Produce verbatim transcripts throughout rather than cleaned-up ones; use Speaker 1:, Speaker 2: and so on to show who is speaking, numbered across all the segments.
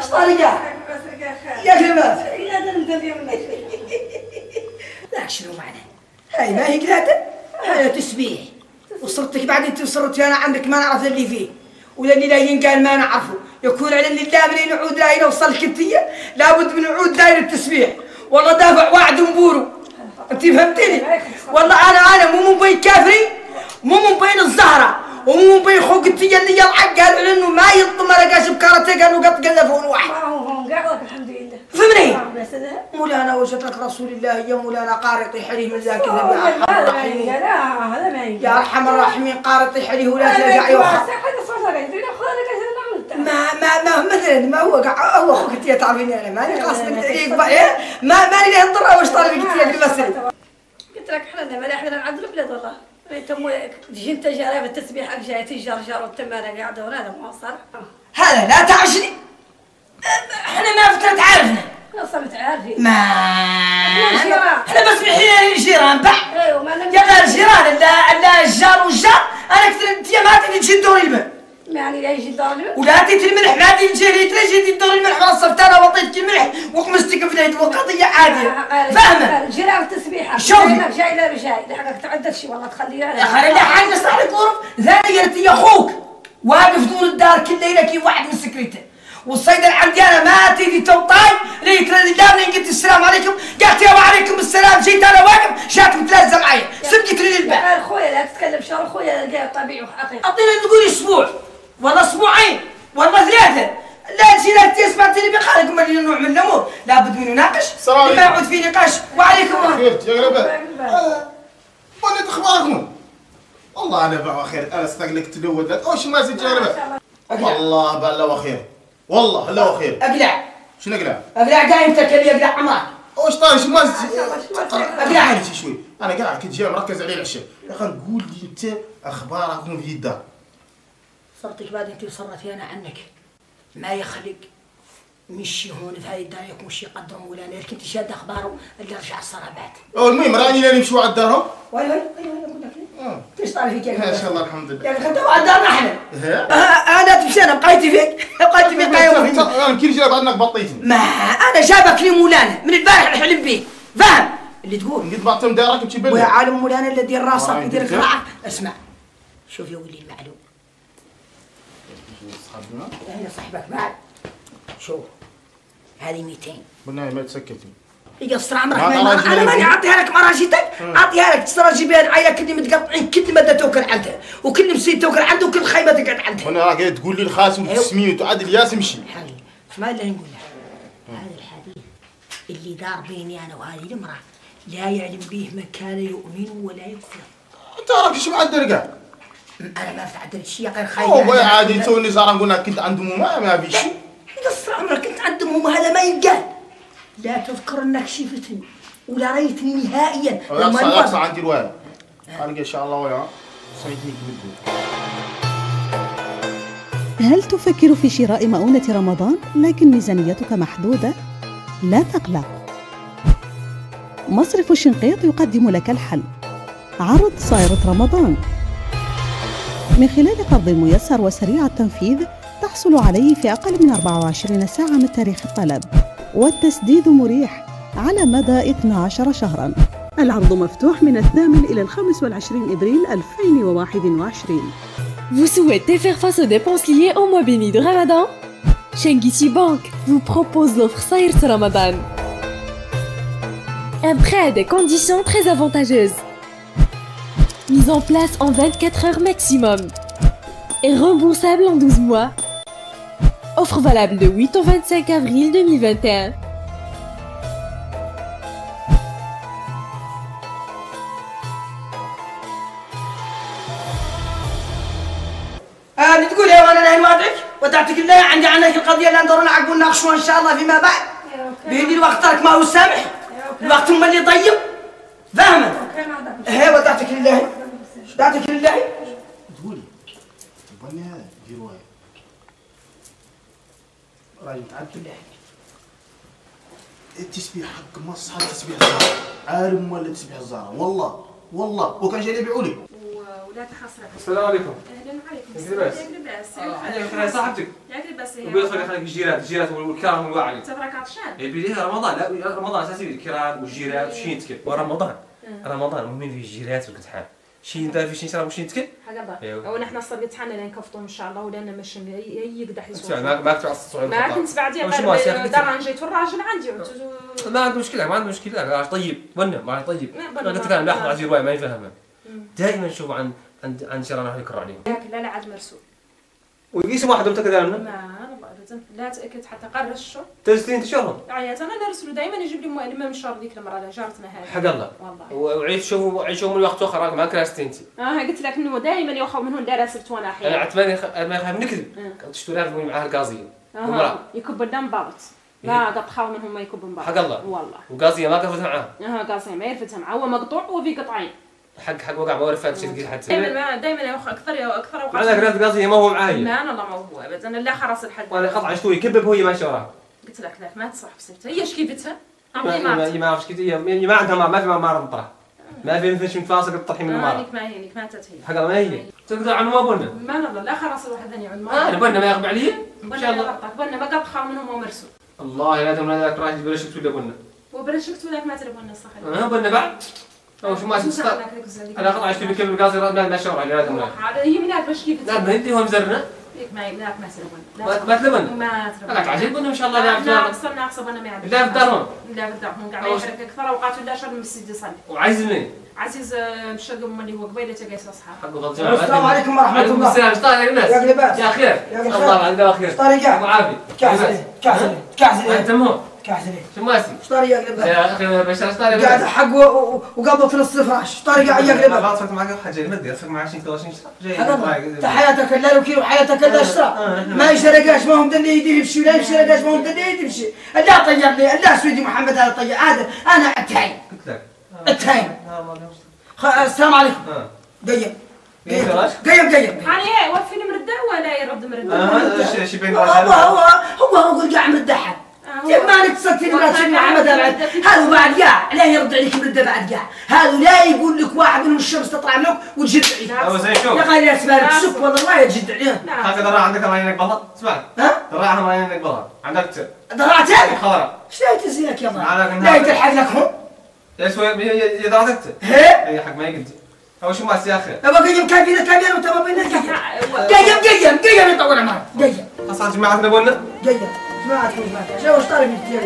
Speaker 1: طارقة يا كلمات لا شنو معنى هاي ما هي قلادة هذا تسبيح وصرتك بعد انت وصرتي انا عندك ما نعرف اللي فيه ولا اللي لا ينقال ما نعرفه يكون على اللي لا من نعود لا يوصل كنتيه لابد من نعود داير التسبيح والله دافع وعد ومبورو انت فهمتني والله انا انا مو من بين كافري مو من بين الزهره ومو من بين خوقتي اللي يلعق قال انه ما يضم لقاش بكاراتيه قالوا قط قلفون واحد
Speaker 2: الحمد لله
Speaker 1: فهمني مولانا وجهك رسول الله يا مولانا قارطي حريه من ذاك النبي يا ارحم الراحمين
Speaker 2: لا هذا ما
Speaker 1: يا ارحم الراحمين قارطي حريه ولا ترجع يوخر ما ما ما مثلا ما هو قاع هو اخوك انت تعرفيني انا ماني قاصدك تعيق بقى ما ماني له الضر واش طالب قلت لك المسألة
Speaker 2: قلت لك احنا ما احنا نعد البلاد والله تم تجي انت جايه بالتسبيح حق جايه تجرجر وتمانه قاعده وهذا ما صار
Speaker 1: هذا لا تعشني احنا ما فترة عارفنا
Speaker 2: صرت عارفين
Speaker 1: ما احنا بس بحين الجيران بح
Speaker 2: ايوه ما
Speaker 1: يا غير الجيران لا لا الجار والجار انا كثر انت ما تجي تجي دور الماء
Speaker 2: يعني لا يجي دور الماء
Speaker 1: ولا تجي الملح ما تجي لي تجي دور الملح ما صرت انا وطيتك الملح وقمستك في اليد وقضيه عاديه فاهمه
Speaker 2: الجيران التسبيحه
Speaker 1: شوفي
Speaker 2: جاي لا جاي لحقك تعدل شيء والله تخليها
Speaker 1: يا خلي حاجه صار لك غرف ثانيه انت يا اخوك واقف طول الدار كل ليله كي واحد من سكرته والصيدة عندي انا ما تيجي توطاي لي ترى دارني قلت السلام عليكم قالت يا وعليكم السلام جيت انا واقف جات متلازمه معي سبقت لي الباب
Speaker 2: يا خويا لا تتكلم شر خويا جاي طبيعي وحقيقي
Speaker 1: اعطيني تقولي اسبوع والله اسبوعين والله ثلاثه لا تجي لا تسمع تلي بقالك ما لي نوع من الامور لابد من نناقش ما يعود في نقاش وعليكم
Speaker 3: خيرت يا غريبه وليت اخباركم والله انا بقى خير انا استقلك تلود لك اوش ما زيد يا غريبه والله بالله خير والله هلا وخير
Speaker 1: اقلع
Speaker 3: شنو اقلع؟
Speaker 1: اقلع قايم تكلي اقلع عمرك
Speaker 3: اوش طايش ما
Speaker 1: اقلع
Speaker 3: علي شوي انا قاعد كنت جاي مركز عليه العشاء يا اخي قول لي انت اخباركم في الدار
Speaker 1: صرتك بعد انت وصرتي انا عنك ما يخلق مشي هون في هاي الدار يكون شي قدرهم ولا انا كنت شاد اخباره اللي رجع الصرابات
Speaker 3: المهم راني لا نمشوا على الدار
Speaker 1: وي وي وي اقول لك ايش طالع فيك يا
Speaker 3: ما شاء الله الحمد لله
Speaker 1: يا اخي انت على دارنا احنا انا تمشينا بقيتي فيك بقيتي فيك قايم
Speaker 3: انا كل شيء بعدنك بطيتني
Speaker 1: ما انا جابك لي مولانا من البارح نحلم به فاهم اللي تقول
Speaker 3: قد بعتم دارك بشي بلد
Speaker 1: ويا عالم مولانا اللي يدير راسك يدير القراعه اسمع شوف يا ولي المعلوم
Speaker 3: صاحبنا
Speaker 1: هنا صاحبك بعد شوف هذه مئتين
Speaker 3: بالله ما تسكتي
Speaker 1: يقصر عمرك انا ماني اعطيها لك مراجيتك اعطيها لك تراجي بها العيله كل متقطعين كل مده توكل عندها وكل مسيد توكل عنده وكل خيمه تقعد عندها
Speaker 3: وانا راك تقول لي الخاسم وتسميه وتعد الياس امشي
Speaker 1: حبيبي اسمع اللي نقول لك هذا الحديث اللي دار بيني انا وهذه المراه لا يعلم به من كان يؤمن ولا يكفر
Speaker 3: انت راك ايش معدل كاع
Speaker 1: انا ما تعدلت شيء غير خايف
Speaker 3: هو عادي توني صار نقول لك كنت عند ماما ما في شيء
Speaker 1: قصر عمرك كنت عند ماما هذا ما ينقال لا تذكر انك شفتني ولا رأيتني نهائيا
Speaker 3: لما يقصى عندي رواية قال ان شاء الله ويا سميتني كبدو.
Speaker 4: هل تفكر في شراء مؤونة رمضان لكن ميزانيتك محدودة؟ لا تقلق، مصرف الشنقيط يقدم لك الحل. عرض صائرة رمضان من خلال قرض ميسر وسريع التنفيذ تحصل عليه في أقل من أربع وعشرين ساعة من تاريخ الطلب، والتسديد مريح على مدى اثني عشر شهراً. العرض مفتوح من الثامن إلى الخامس والعشرين إبريل ألفين وواحد وعشرين.
Speaker 5: Vous souhaitez faire face aux dépenses liées au mois béni de Ramadan? Chengiti Bank vous propose l'offre Saïrt Ramadan. Un prêt à des conditions très avantageuses. Mise en place en vingt-quatre heures maximum. Et remboursable en douze mois. Offre valable de huit au vingt-cinq avril deux mille vingt et un.
Speaker 1: آه اللي تقول يا وانا ناهي وادعك ودعتك الله عندي عنك القضيه اللي ندور نعقب ونناقشوها ان شاء الله فيما بعد. بيدي الوقت ترك ما هو سامح الوقت هم اللي طيب فاهمه؟ هي ودعتك لله ودعتك لله
Speaker 3: تقولي تبغني هذا دير رواية راجل تعبت
Speaker 1: بالله
Speaker 3: التسبيح حق مص حق تسبيح الزهرة عالم ولا تسبيح الزهرة والله والله وكان جاي يبيعوا لي
Speaker 2: ولا تخسر.
Speaker 6: السلام عليكم.
Speaker 2: اهلا عليكم.
Speaker 6: يا لباس.
Speaker 2: يا لباس.
Speaker 6: يا صاحبتك.
Speaker 2: يا لباس درسي
Speaker 6: وبيدخل خليك الجيرات الجيرات والكرام والوعي
Speaker 2: تبارك عطشان
Speaker 6: يبي رمضان لا رمضان اساسي الكرام والجيرات وشي يتكل ورمضان رمضان مهمين فيه الجيرات والكتحان شي ندار في شي نشرب وشي نتكل
Speaker 2: حق الله ونحن الصبي تاعنا لين كفطوا ان شاء الله ولنا مش يقدح يسوق
Speaker 6: ما ما كنت الصعود
Speaker 2: ما كنت بعدي دار جيت الراجل عندي
Speaker 6: ما عنده مشكله ما عنده مشكله راجل طيب بنا ما طيب انا قلت له ناخذ عزيز روايه ما يفهمها دائما نشوف عن عند عند شرنا راح يكرر عليهم
Speaker 2: لا لا عاد مرسول
Speaker 6: ويقيس واحد متكذب
Speaker 2: ما انا ابدا لا تاكد حتى قرش
Speaker 6: تلستين تشرهم
Speaker 2: عيات انا نرسل دائما يجيب لي مؤلمه من شر ذيك المراه جارتنا هذه
Speaker 6: حق الله والله وعيشوا عيشوا من الوقت اخر ما كراستي انت
Speaker 2: اه قلت لك انه دائما ياخذ من هون دار سرت وانا احيانا
Speaker 6: انا عتماني خ... ما يخاف نكذب تشتري لها معاها الغازيه
Speaker 2: اه يكب الدم باغت لا قد خاو منهم ما يكب من باغت
Speaker 6: حق الله
Speaker 2: والله
Speaker 6: وغازيه ما قرفتها معاه
Speaker 2: اه غازيه ما يرفتها معاه هو مقطوع وفي قطعين
Speaker 6: حق حق وقع ما ورف هذا الشيء حتى
Speaker 2: دائما دائما ياخذ اكثر يا اكثر
Speaker 6: اوقات انا قريت غازيه ما هو معايا
Speaker 2: لا انا والله ما هو ابدا لا خلاص الحد
Speaker 6: وانا قطع شوي يكبب هو ماشي وراها
Speaker 2: قلت لك لا ما تصح بسبتها هي ايش كيفتها؟
Speaker 6: ما ما اعرفش كيف هي ما عندها ما في ما مطرح ما في فيش مفاصل تطحي من المرأة
Speaker 2: ما هي هيك ماتت هي
Speaker 6: حق ما هي تقدر عنه ما بنا
Speaker 2: ما والله لا خلاص الواحد ثاني يعود
Speaker 6: ما انا بنا ما يغب علي
Speaker 2: ان شاء الله بنا ما قد خاو منهم ومرسوا
Speaker 6: والله لا دام هذاك راجل بلشت ولا بنا
Speaker 2: وبرشكت ولاك ما ترى بنا صح
Speaker 6: اه بنا بعد او شو ما اسمه انا قطع اشتري بكم الغاز ما ما شاور على هذا
Speaker 2: هي من هذا باش كيف
Speaker 6: لا انت هو مزرنا
Speaker 2: ما لا ما ترى
Speaker 6: بنا ما تلبن
Speaker 2: ما ترى
Speaker 6: لك عجيب بنا ان شاء الله لا
Speaker 2: لا اصلا ناقص بنا ما يعرف
Speaker 6: لا في دارهم
Speaker 2: لا في دارهم قاعد يحرك اكثر اوقات ولا شر من السيد يصلي
Speaker 6: وعايز منين
Speaker 2: عزيز مشى قبل اللي هو قبيله تلقى اصحاب
Speaker 6: حق
Speaker 1: السلام عليكم ورحمه الله
Speaker 6: السلام اشطار الناس
Speaker 1: يا قلبات
Speaker 6: يا خير الله عنده خير
Speaker 1: طارق
Speaker 6: وعافي
Speaker 1: كاحزلي كاحزلي كاحزلي
Speaker 6: انت مو
Speaker 1: كاحزلي
Speaker 6: شو ماسي
Speaker 1: اشطاري يا قلبات
Speaker 6: يا اخي بشر اشطاري
Speaker 1: قاعد حق وقبض في نص الفراش اشطاري يا قلبات
Speaker 6: ما بعرف معك حاجه المدي افك معك شي ثلاثين جاي
Speaker 1: انت حياتك لا لو كيلو وحياتك لا اشترى ما يشرقاش ما هم دني يدي يمشي ولا يشرقاش ما هم دني يدي يمشي لا طير لي لا سيدي محمد هذا طير هذا انا التاين
Speaker 6: قلت لك
Speaker 1: التاين السلام عليكم قيم قيم قيم قيم
Speaker 2: يعني ايه وفي المردة ولا يرد مردة؟
Speaker 6: اه شي بين
Speaker 1: هو هو هو هو قول قاع مردحن ما نتصل في مرات سيدي محمد هذا بعد قاع لا يرد عليك مرده بعد قاع هذا لا يقول لك واحد من الشمس تطلع منك وتجد عليه يا قال يا سبارك سك والله ما يجد عليه
Speaker 6: هكذا راح عندك راينك بطل اسمع
Speaker 1: ها
Speaker 6: راح راينك بطل عندك
Speaker 1: ضرعتك
Speaker 6: خضراء
Speaker 1: ايش لا تزينك يا ضرع لا يتلحق لك هم
Speaker 6: يا سوي يا ضرعتك
Speaker 1: هي
Speaker 6: اي حق ما يقد هو شو ماسي يا اخي
Speaker 1: ابغى قيم كابينه كابينه وانت ما بينك قيم قيم قيم يطول عمرك قيم
Speaker 6: اصلا جماعتنا بونا
Speaker 1: قيم جماعتكم جماعتكم شو ايش طالب التيار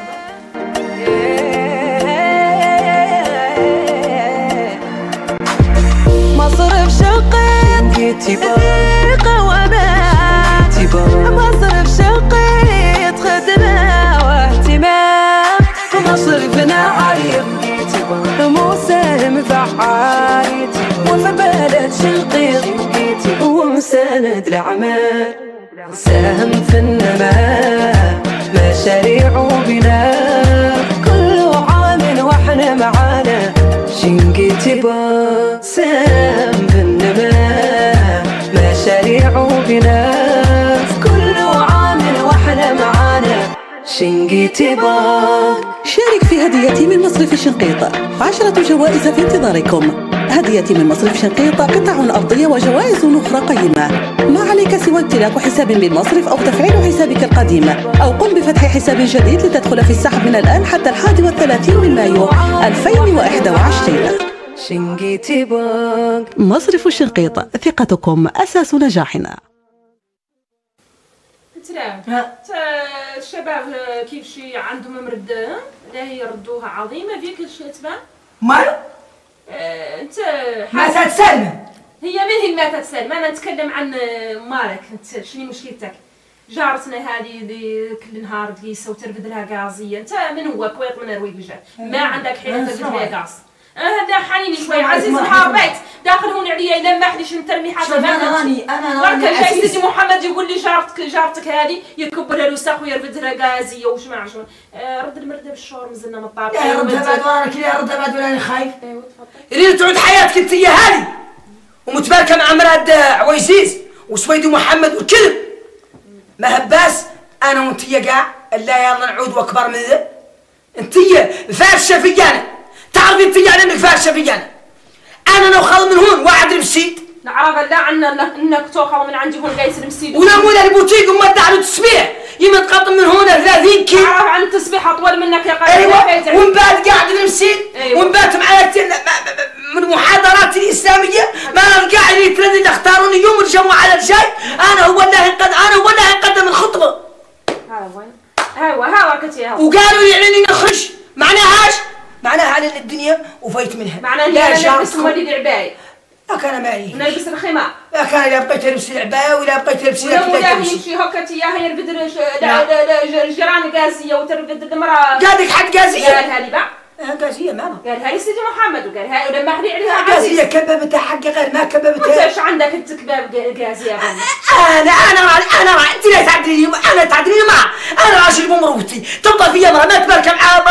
Speaker 7: مصرف شقيت ثقة وأمان مصرف شقيت خدمة واهتمام مصرفنا عريض مساهم فعال وفي بلد شقيق ومساند الأعمال ساهم في النماء مشاريع وبناء كل عام واحنا معانا شنقيتي با ساهم في النماء مشاريع وبناء كل عام واحنا معانا شنقيتي با.
Speaker 4: شارك في هديتي من مصرف شنقيط عشرة جوائز في انتظاركم. هديتي من مصرف شنقيط قطع أرضية وجوائز أخرى قيمة. ما عليك سوى امتلاك حساب بالمصرف أو تفعيل حسابك القديم أو قم بفتح حساب جديد لتدخل في السحب من الآن حتى الحادي والثلاثين من مايو ألفين وإحدى وعشرين.
Speaker 7: شنقيتي بانك
Speaker 4: مصرف شنقيط ثقتكم أساس نجاحنا.
Speaker 2: ترى الشباب كيف شي عندهم مرده لا يردوها عظيمه في كل شيء تبان
Speaker 1: مالو
Speaker 2: آه، انت
Speaker 1: ماتت سلمى
Speaker 2: هي من هي ماتت سلمى انا نتكلم عن مالك انت شنو مشكلتك جارتنا هذه اللي كل نهار تقيسه وترفد لها غازيه انت من هو كويط من الرويق ما عندك حيل ترفد لها غاز هذا حنيني شوي عزيز نهار بيت داخل هون عليا يلمح لي شنو ترمي حاجه
Speaker 1: انا راني انا
Speaker 2: راني جاي سيدي محمد يقول لي جارتك جارتك هذه يكب لها الوساخ ويرفد لها غازيه وش ما عرفش آه رد المرده بالشور مزلنا من الطابق
Speaker 1: يا رد بعد وانا كذا يا رد بعد ولا خايف ايوه تفضل يريد تعود حياتك انت يا هذه ومتباركه مع مراد عويسيس وسويدي محمد والكذب ما هباس انا وانت يا قاع الا يلا نعود واكبر من ذا انت فاششه فيانا تعرفي انت يعني انك فاششه فيانا انا لو خال من هون واحد المسيد
Speaker 2: نعرف لا عنا انك توخى من عندي هون قايس المسيد
Speaker 1: ولا مولا البوتيك وما على التسبيح يما تقطم من هنا ثلاثين كيلو.
Speaker 2: نعرف عن التسبيح اطول منك يا قلبي.
Speaker 1: ايوه ومن بعد قاعد في المسجد.
Speaker 2: أيوة.
Speaker 1: ومن بعد معايا من المحاضرات الاسلاميه ما قاعد يتردد اللي اختاروني يوم الجمعه على الجاي انا هو اللي هنقدم انا هو اللي هنقدم الخطبه.
Speaker 2: ها وين؟ ها ها كتي ها.
Speaker 1: وقالوا لي يعني نخرج معناهاش معناها على الدنيا وفايت منها.
Speaker 2: معناها اني انا نلبس مولي العبايه.
Speaker 1: لك انا مالي.
Speaker 2: نلبس الخمار.
Speaker 1: لك انا لا بقيت البس العبايه ولا بقيت البس
Speaker 2: ولا ولا يمشي هكا يا هي يرفد الجيران غازيه وترفد المراه.
Speaker 1: قالك حد غازيه؟
Speaker 2: قالها لي بقى.
Speaker 1: غازيه مالها؟
Speaker 2: قالها لي سيدي محمد وقالها ولما حري عليها
Speaker 1: غازيه كبابتها حقي غير ما كبابتها.
Speaker 2: انت ايش عندك انت كباب غازيه؟
Speaker 1: انا انا انا انت لا تعدليني انا تعدليني معها انا راجل بمروتي تبقى فيا مرة ما تبارك معها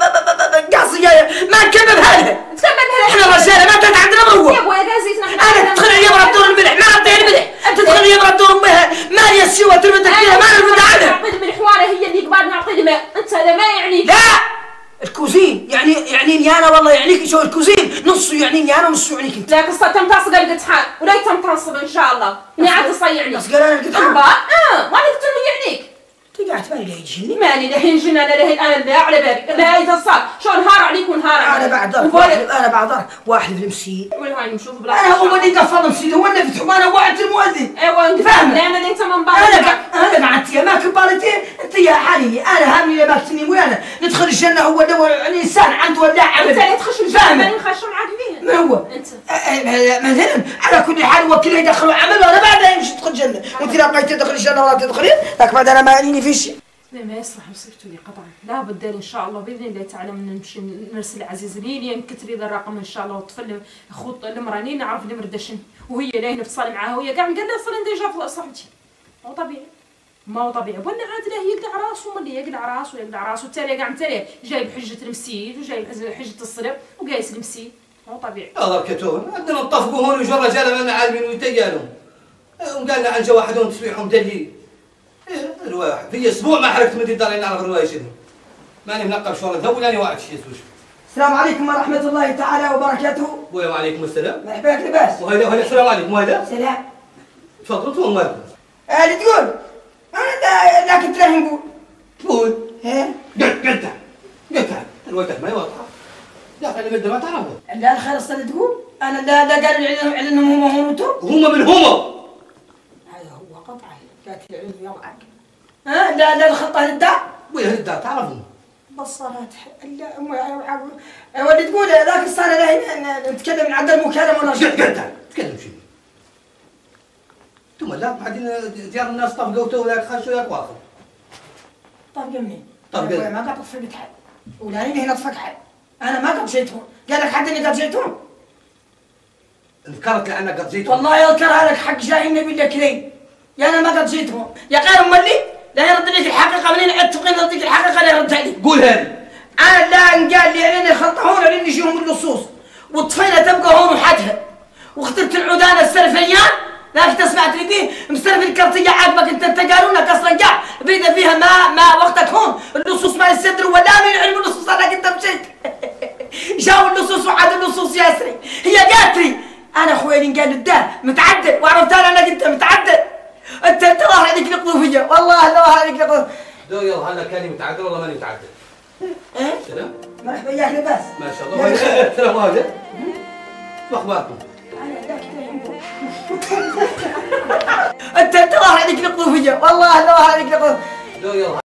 Speaker 1: قاصيه ما نكببها لها.
Speaker 2: تكببها
Speaker 1: احنا رجاله ما تعدلنا مروه.
Speaker 2: يا ابويا غازيتنا
Speaker 1: انا تدخل عليا مرة دور الملح ما ربطي الملح تدخل عليا مرة دور ما لي السوى تربدك فيها ما نربد عنها.
Speaker 2: نعطي الملح وانا هي اللي قبال نعطي الماء انت هذا ما يعنيك.
Speaker 1: لا الكوزين يعني يعنيني انا والله يعنيك شو الكوزين نصه يعنيني انا ونصه يعنيك انت.
Speaker 2: لكن صرت تنتصق القطحان ولا تنتصب ان شاء الله. اني عاد تصيعني.
Speaker 1: بس قال انا القطحان.
Speaker 2: اه وانا قلت له يعنيك.
Speaker 1: تقعد مالي لا يجيني.
Speaker 2: مالي لحين جينا انا لهين انا لا على بالي لا اذا صار شو نهار عليك ونهار عليك.
Speaker 1: انا بعد ضرب انا بعد ضرب واحد في المسيد.
Speaker 2: وين هاي نشوف بلا.
Speaker 1: انا هو اللي قفل المسيد هو اللي فتح وانا وعدت المؤذن.
Speaker 2: ايوه
Speaker 1: فاهمه.
Speaker 2: انا اللي انت من بعض.
Speaker 1: انا انا قعدت ما كبرتين انت يا حالي انا هامني لا باكتني ويانا ندخل الجنه هو الانسان عنده ولا عمل.
Speaker 2: انت اللي تخش الجنه ماني نخش معاك فيه.
Speaker 1: ما هو؟
Speaker 2: انت.
Speaker 1: مثلا على كل حال وكله يدخلوا عمل وانا بعدها يمشي تدخل الجنه وانت لا بغيتي تدخل الجنه ولا تدخلين لك بعد انا ما يعنيني في شيء.
Speaker 2: ما يصلح وصفتوا لي قطعا لا بد ان شاء الله باذن الله تعالى من نمشي نرسل عزيز لي ينكتب لي الرقم ان شاء الله وطفل خط المراني نعرف اللي مردشن وهي لاين اتصال معاها وهي كاع قال لها اصلا ديجا صاحبتي مو طبيعي ما هو طبيعي ولا عاد له يقلع راسه ولا يقلع راسه يقلع راسه التالي كاع التالي جايب حجه المسيد وجايب حجه الصلب وقايس المسيد مو طبيعي.
Speaker 8: الله كتون عندنا نطفقوا هون وجو رجال ما عالمين ويتيالهم وقالنا عن جو واحد تسويحهم دليل. ايه الواحد في اسبوع ما حركت من الدار نعرف الروايه شنو ماني منقب شغل ذولاني واحد شي اسوش.
Speaker 1: السلام عليكم ورحمه الله تعالى وبركاته.
Speaker 8: وعليكم السلام.
Speaker 1: مرحبا لك لاباس.
Speaker 8: وهذا وهذا السلام عليكم وهذا.
Speaker 1: سلام.
Speaker 8: تفضلوا تفضلوا مالكم.
Speaker 1: اه اللي تقول انا لا كنت راهي نقول.
Speaker 8: تقول.
Speaker 1: ايه.
Speaker 8: قلت قلت قلت روايتك ما هي واضحه. لا خلي المده ما تعرفها.
Speaker 1: لا الخير اصلا تقول انا لا لا قالوا لي عليهم هم هم انتم.
Speaker 8: هم من هم.
Speaker 1: قالت لي عيد يضعك. ها لا لا الخطه للدار.
Speaker 8: وين الدار تعرفهم؟
Speaker 1: بالصلاة لا ودي تقول ذاك الصلاة لا نتكلم عن المكالمة ولا شيء.
Speaker 8: قلت تكلم شنو؟ ثم لا بعدين ديار الناس طفقوا تو ولا خشوا ياك واخر.
Speaker 1: طفقوا منين؟
Speaker 8: طفقوا
Speaker 1: ما قد طفقت حد. ولا هنا طفق حد. انا ما قد جيتهم. قال لك حد اني قد جيتهم؟
Speaker 8: ذكرت لانك قد جيتهم.
Speaker 1: والله يذكرها لك حق جاي النبي لك لي. يا انا ما قد جيتهم يا غير مولي لا يرد لك الحقيقه منين اتفقين يرد لك الحقيقه لا يرد علي.
Speaker 8: قول هذه.
Speaker 1: انا لا قال لي علينا خلطه هون علينا يجيهم اللصوص والطفيله تبقى هون وحدها واخترت العودان السرفيان لكن تسمع تريدين مسرف الكرتيه عاقبك انت انت قالوا لك اصلا كاع بيدا فيها ما ما وقتك هون اللصوص ما يستدروا ولا من علم اللصوص انا انت مشيت. جاوا اللصوص وعاد اللصوص ياسري هي قالت لي انا خويا اللي قال الدار متعدل وعرفت انا انك انت متعدل. انت انت ظاهر عليك القضوفيه والله ظاهر عليك القضوفيه.
Speaker 8: دو يلا هلا كاني متعدل والله ماني متعدل.
Speaker 1: ايه؟
Speaker 8: سلام.
Speaker 1: مرحبا ياك لباس.
Speaker 8: ما شاء الله. سلام هذا. شو اخباركم؟
Speaker 1: انت انت ظاهر عليك القضوفيه والله ظاهر عليك القضوفيه.
Speaker 8: دو يلا